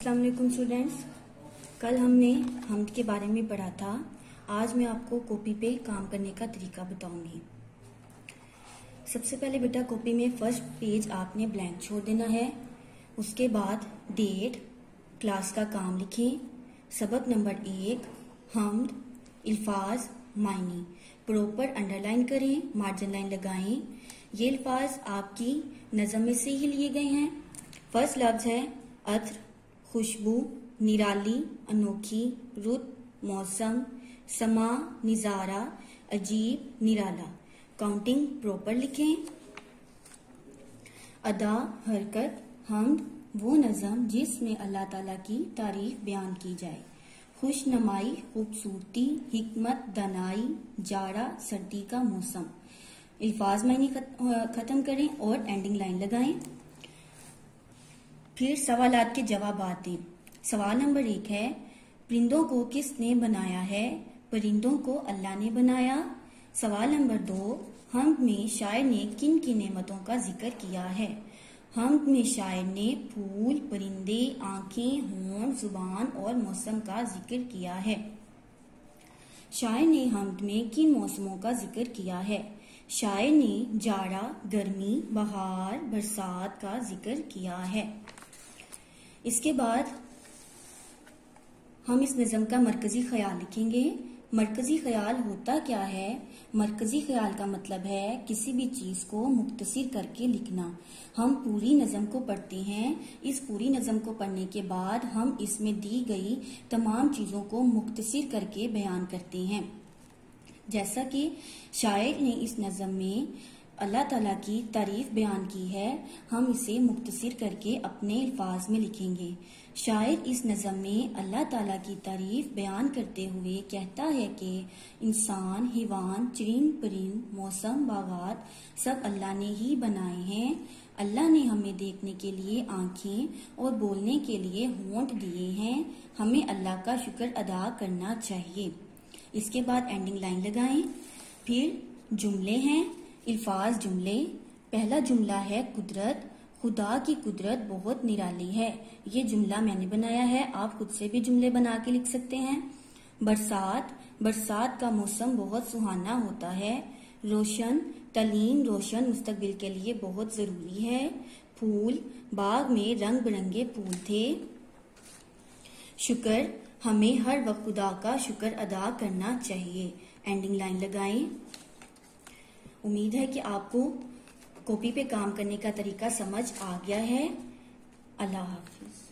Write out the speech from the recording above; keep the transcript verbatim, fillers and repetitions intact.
अस्सलाम वालेकुम स्टूडेंट्स। कल हमने हमद के बारे में पढ़ा था। आज मैं आपको कॉपी पे काम करने का तरीका बताऊंगी। सबसे पहले बेटा कॉपी में फर्स्ट पेज आपने ब्लैंक छोड़ देना है। उसके बाद डेट, क्लास का काम लिखें। सबक नंबर एक हमद, अल्फाज, मायने प्रॉपर अंडरलाइन करें, मार्जिन लाइन लगाएं। ये अल्फाज आपकी नज़म में से ही लिए गए हैं। फर्स्ट लफ्ज है अत्र, खुशबू, निराली, अनोखी, रुत, मौसम, समा, निजारा, अजीब, निराला। काउंटिंग प्रॉपर लिखें। अदा, हरकत, हमद वो नज़म जिसमें अल्लाह ताला की तारीफ बयान की जाए। खुशनमाई, खूबसूरती, हिकमत, दनाई, जाड़ा, सर्दी का मौसम। अल्फाज मायने खत्म करें और एंडिंग लाइन लगाएं। फिर सवालात के जवाब दें। सवाल नंबर एक है, परिंदों को किसने बनाया है? परिंदों को अल्लाह ने बनाया। सवाल नंबर दो, हमद में शायर ने किन की नेमतों का जिक्र किया है? हमद में शायर ने फूल, परिंदे, आंखें, होंठ, जुबान और मौसम का जिक्र किया है। शायर ने हमद में किन मौसमों का जिक्र किया है? शायर ने जाड़ा, गर्मी, बहार, बरसात का जिक्र किया है। इसके बाद हम इस निज़म का मरकजी ख्याल लिखेंगे। मरकजी ख्याल होता क्या है? मरकजी ख्याल का मतलब है किसी भी चीज को मुख्तसर करके लिखना। हम पूरी नज़म को पढ़ते हैं। इस पूरी नज़म को पढ़ने के बाद हम इसमें दी गई तमाम चीजों को मुख्तसर करके बयान करते हैं। जैसा कि शायर ने इस नज़म में अल्लाह ताला की तारीफ बयान की है, हम इसे मुख्तसर करके अपने अल्फाज में लिखेंगे। शायर इस नज़म में अल्लाह ताला की तारीफ बयान करते हुए कहता है कि इंसान, हिवान, चरिंद परिंद, मौसम, बागात सब अल्लाह ने ही बनाए हैं। अल्लाह ने हमें देखने के लिए आंखें और बोलने के लिए होंठ दिए हैं। हमें अल्लाह का शुक्र अदा करना चाहिए। इसके बाद एंडिंग लाइन लगाएं। फिर जुमले हैं, अल्फाज जुमले। पहला जुमला है कुदरत। खुदा की कुदरत बहुत निराली है। ये जुमला मैंने बनाया है, आप खुद से भी जुमले बना के लिख सकते हैं। बरसात, बरसात का मौसम बहुत सुहाना होता है। रोशन, तलीम रोशन मुस्तकबिल के लिए बहुत जरूरी है। फूल, बाग में रंग बिरंगे फूल थे। शुक्र, हमें हर वक्त खुदा का शुक्र अदा करना चाहिए। एंडिंग लाइन लगाएं। उम्मीद है कि आपको कॉपी पे काम करने का तरीका समझ आ गया है। अल्लाह हाफिज।